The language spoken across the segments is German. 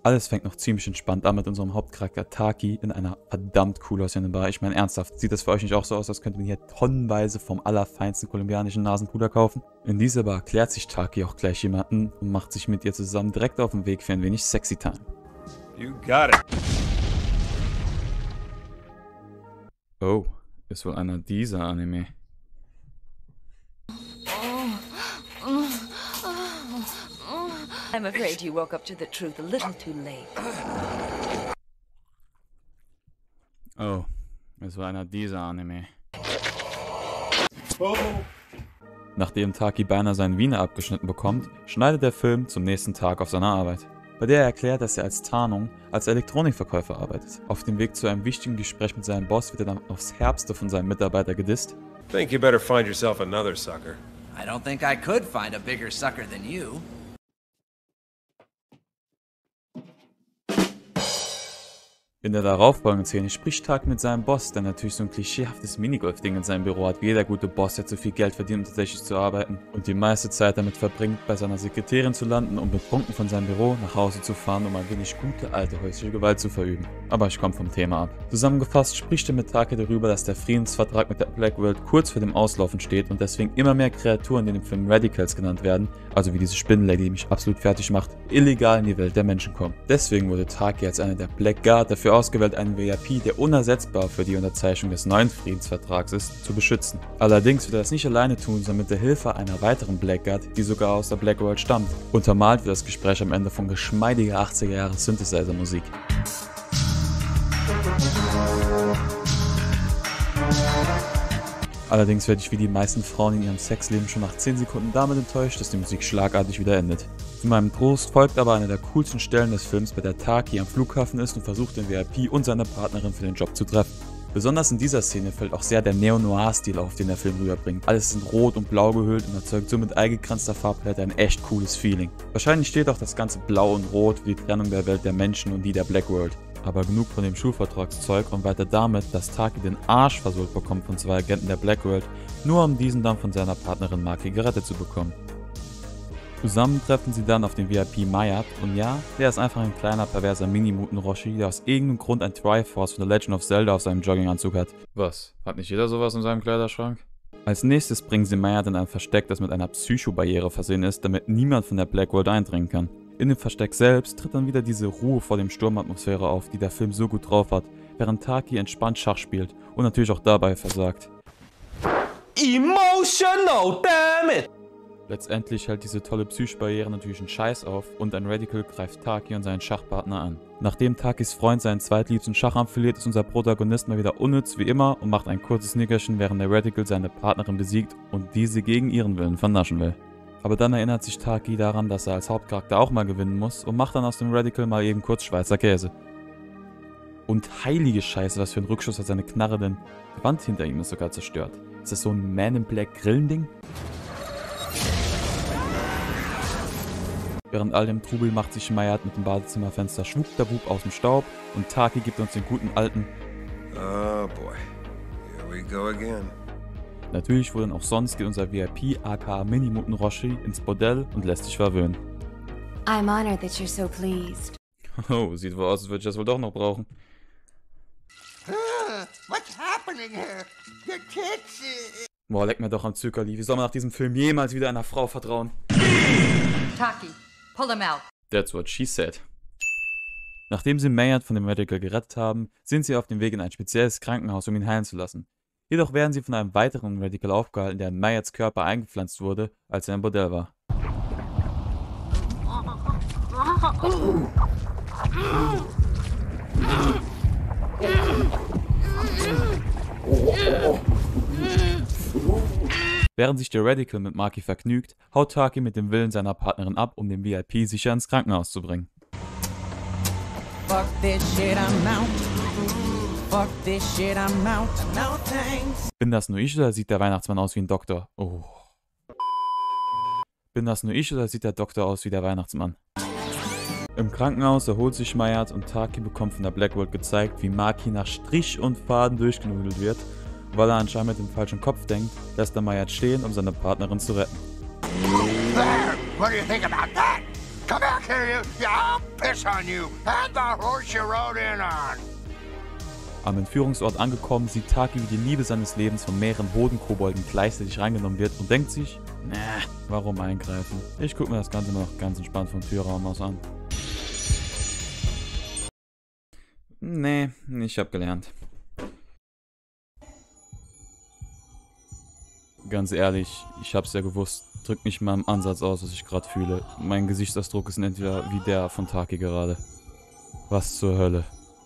Alles fängt noch ziemlich entspannt an mit unserem Hauptcharakter Taki in einer verdammt cool aussehenden Bar. Ich meine ernsthaft, sieht das für euch nicht auch so aus, als könnte man hier tonnenweise vom allerfeinsten kolumbianischen Nasenpuder kaufen? In dieser Bar klärt sich Taki auch gleich jemanden und macht sich mit ihr zusammen direkt auf den Weg für ein wenig Sexy Time. You got it. Oh, ist wohl einer dieser Anime. I'm afraid you woke up to the truth a little too late. Oh, es war einer dieser Anime. Oh. Nachdem Taki beinahe seinen Wiener abgeschnitten bekommt, schneidet der Film zum nächsten Tag auf seiner Arbeit, bei der er erklärt, dass er als Tarnung als Elektronikverkäufer arbeitet. Auf dem Weg zu einem wichtigen Gespräch mit seinem Boss wird er dann aufs Herbste von seinem Mitarbeiter gedisst. Think you better find yourself another sucker. I don't think I could find a bigger sucker than you. In der darauffolgenden Szene spricht Taki mit seinem Boss, der natürlich so ein klischeehaftes Minigolf-Ding in seinem Büro hat, wie jeder gute Boss, der zu viel Geld verdient, um tatsächlich zu arbeiten und die meiste Zeit damit verbringt, bei seiner Sekretärin zu landen und betrunken von seinem Büro nach Hause zu fahren, um ein wenig gute alte häusliche Gewalt zu verüben. Aber ich komme vom Thema ab. Zusammengefasst spricht er mit Taki darüber, dass der Friedensvertrag mit der Black World kurz vor dem Auslaufen steht und deswegen immer mehr Kreaturen, die in dem Film Radicals genannt werden, also wie diese Spinnenlady, die mich absolut fertig macht, illegal in die Welt der Menschen kommen. Deswegen wurde Taki als einer der Black Guard dafür ausgewählt, einen VIP, der unersetzbar für die Unterzeichnung des neuen Friedensvertrags ist, zu beschützen. Allerdings wird er das nicht alleine tun, sondern mit der Hilfe einer weiteren Blackguard, die sogar aus der Black World stammt. Untermalt wird das Gespräch am Ende von geschmeidiger 80er Jahre Synthesizer-Musik. Allerdings werde ich wie die meisten Frauen in ihrem Sexleben schon nach 10 Sekunden damit enttäuscht, dass die Musik schlagartig wieder endet. Zu meinem Trost folgt aber eine der coolsten Stellen des Films, bei der Taki am Flughafen ist und versucht, den VIP und seine Partnerin für den Job zu treffen. Besonders in dieser Szene fällt auch sehr der Neo-Noir-Stil auf, den der Film rüberbringt. Alles ist in rot und blau gehüllt und erzeugt so mit eingekranzter Farbpalette ein echt cooles Feeling. Wahrscheinlich steht auch das ganze Blau und Rot für die Trennung der Welt der Menschen und die der Black World. Aber genug von dem Schulvertragszeug und weiter damit, dass Taki den Arsch versohlt bekommt von 2 Agenten der Black World, nur um diesen dann von seiner Partnerin Maki gerettet zu bekommen. Zusammen treffen sie dann auf den VIP Mayat und ja, der ist einfach ein kleiner perverser Mini-Muten-Roshi, der aus irgendeinem Grund ein Triforce von The Legend of Zelda auf seinem Jogginganzug hat. Was? Hat nicht jeder sowas in seinem Kleiderschrank? Als nächstes bringen sie Mayat in ein Versteck, das mit einer Psychobarriere versehen ist, damit niemand von der Black World eindringen kann. In dem Versteck selbst tritt dann wieder diese Ruhe vor dem Sturmatmosphäre auf, die der Film so gut drauf hat, während Taki entspannt Schach spielt und natürlich auch dabei versagt. Emotional, damn it! Letztendlich hält diese tolle Psychobarriere natürlich einen Scheiß auf und ein Radical greift Taki und seinen Schachpartner an. Nachdem Takis Freund seinen zweitliebsten Schacharm verliert, ist unser Protagonist mal wieder unnütz wie immer und macht ein kurzes Nickerchen, während der Radical seine Partnerin besiegt und diese gegen ihren Willen vernaschen will. Aber dann erinnert sich Taki daran, dass er als Hauptcharakter auch mal gewinnen muss und macht dann aus dem Radical mal eben kurz Schweizer Käse. Und heilige Scheiße, was für ein Rückschuss hat seine Knarre denn? Die Wand hinter ihm ist sogar zerstört. Ist das so ein Man in Black Grillending? Während all dem Trubel macht sich Mayat mit dem Badezimmerfenster schwuppdiwupp aus dem Staub und Taki gibt uns den guten alten Oh boy, here we go again. Natürlich, wo denn auch sonst, geht unser VIP aka Mini-Muten Roshi ins Bordell und lässt sich verwöhnen. I'm honored that you're so pleased. Oh, sieht wohl aus, als würde ich das wohl doch noch brauchen. What's happening here? Your tits. Boah, leck mir doch am Zuckerli. Wie soll man nach diesem Film jemals wieder einer Frau vertrauen? Taki, pull him out. That's what she said. Nachdem sie Mayat von dem Radical gerettet haben, sind sie auf dem Weg in ein spezielles Krankenhaus, um ihn heilen zu lassen. Jedoch werden sie von einem weiteren Radical aufgehalten, der in Mayats Körper eingepflanzt wurde, als er im Bordell war. Während sich der Radical mit Maki vergnügt, haut Taki mit dem Willen seiner Partnerin ab, um den VIP sicher ins Krankenhaus zu bringen. Fuck this shit, I'm out. Fuck this shit, I'm out. No thanks. Bin das nur ich oder sieht der Weihnachtsmann aus wie ein Doktor? Oh. Bin das nur ich oder sieht der Doktor aus wie der Weihnachtsmann? Im Krankenhaus erholt sich Mayat und Taki bekommt von der Black World gezeigt, wie Maki nach Strich und Faden durchgenudelt wird. Weil er anscheinend mit dem falschen Kopf denkt, lässt er Mayat stehen, um seine Partnerin zu retten. There! What do you think about that? Come back here, you! I'll piss on you! And the horse you rode in on! Am Entführungsort angekommen, sieht Taki, wie die Liebe seines Lebens von mehreren Bodenkobolden gleichzeitig reingenommen wird und denkt sich, warum eingreifen? Ich gucke mir das Ganze mal noch ganz entspannt vom Türraum aus an. Nee, ich hab gelernt. Ganz ehrlich, ich hab's ja gewusst. Drückt mich mal im Ansatz aus, was ich gerade fühle. Mein Gesichtsausdruck ist entweder wie der von Taki gerade. Was zur Hölle.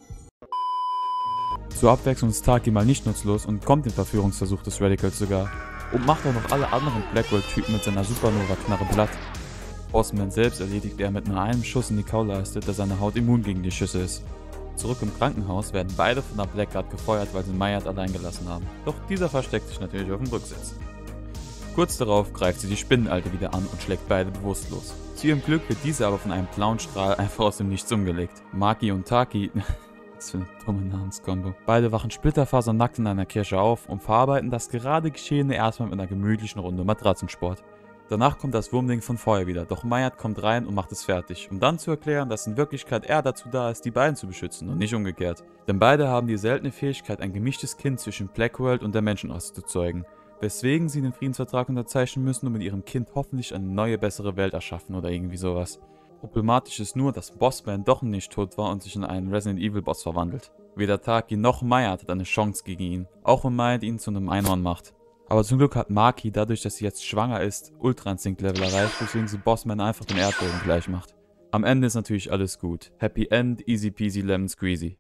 Zur Abwechslung ist Taki mal nicht nutzlos und kommt dem Verführungsversuch des Radicals sogar. Und macht auch noch alle anderen Blackwell-Typen mit seiner Supernova-Knarre platt. Bossman selbst erledigt er mit nur einem Schuss in die Kauleiste, da seine Haut immun gegen die Schüsse ist. Zurück im Krankenhaus werden beide von der Blackguard gefeuert, weil sie Mayat allein gelassen haben. Doch dieser versteckt sich natürlich auf dem Rücksitz. Kurz darauf greift sie die Spinnenalte wieder an und schlägt beide bewusstlos. Zu ihrem Glück wird diese aber von einem blauen Strahl einfach aus dem Nichts umgelegt. Maki und Taki, was für eine dumme Namenskombo. Beide wachen splitterfasernackt in einer Kirche auf und verarbeiten das gerade Geschehene erstmal mit einer gemütlichen Runde Matratzensport. Danach kommt das Wurmding von vorher wieder, doch Mayat kommt rein und macht es fertig, um dann zu erklären, dass in Wirklichkeit er dazu da ist, die beiden zu beschützen und nicht umgekehrt. Denn beide haben die seltene Fähigkeit, ein gemischtes Kind zwischen Blackworld und der Menschenrasse zu zeugen, weswegen sie den Friedensvertrag unterzeichnen müssen und mit ihrem Kind hoffentlich eine neue, bessere Welt erschaffen oder irgendwie sowas. Problematisch ist nur, dass Bossman doch nicht tot war und sich in einen Resident Evil Boss verwandelt. Weder Taki noch Mayat hat eine Chance gegen ihn, auch wenn Mayat ihn zu einem Einhorn macht. Aber zum Glück hat Maki, dadurch, dass sie jetzt schwanger ist, Ultra-Instinct-Level erreicht, weswegen sie Bossman einfach den Erdboden gleich macht. Am Ende ist natürlich alles gut. Happy End, easy peasy lemon squeezy.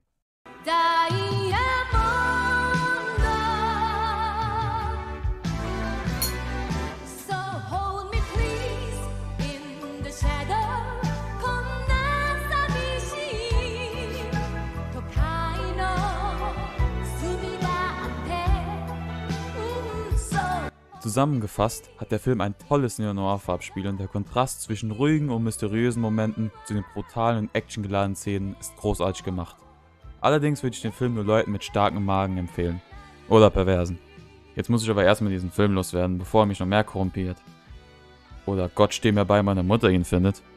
Zusammengefasst hat der Film ein tolles Neo-Noir-Farbspiel und der Kontrast zwischen ruhigen und mysteriösen Momenten zu den brutalen und actiongeladenen Szenen ist großartig gemacht. Allerdings würde ich den Film nur Leuten mit starkem Magen empfehlen. Oder Perversen. Jetzt muss ich aber erstmal diesen Film loswerden, bevor er mich noch mehr korrumpiert. Oder Gott steh mir bei, meine Mutter ihn findet.